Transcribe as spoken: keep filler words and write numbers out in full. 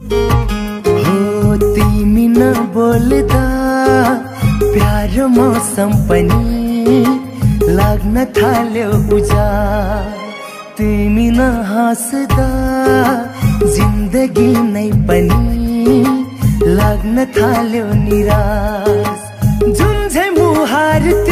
हो तिमी नबोल्दा प्यारो मौसम पनि लाग्न थाल्यो उजाड। तिमी नहाँस्दा जिन्दगी नै पनि लाग्न थाल्यो निराश। जुन झै मुहार